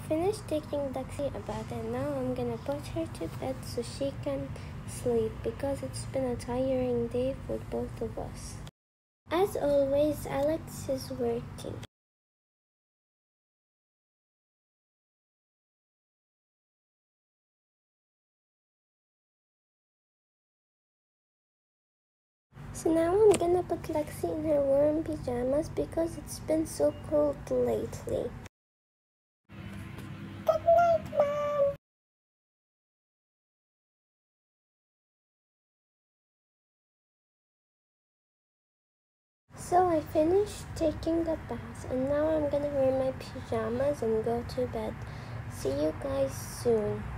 finished taking Lexi a bath and now I'm gonna put her to bed so she can sleep because it's been a tiring day for both of us. As always, Alex is working. So now I'm gonna put Lexi in her warm pajamas because it's been so cold lately. Good night, Mom! So I finished taking a bath and now I'm gonna wear my pajamas and go to bed. See you guys soon.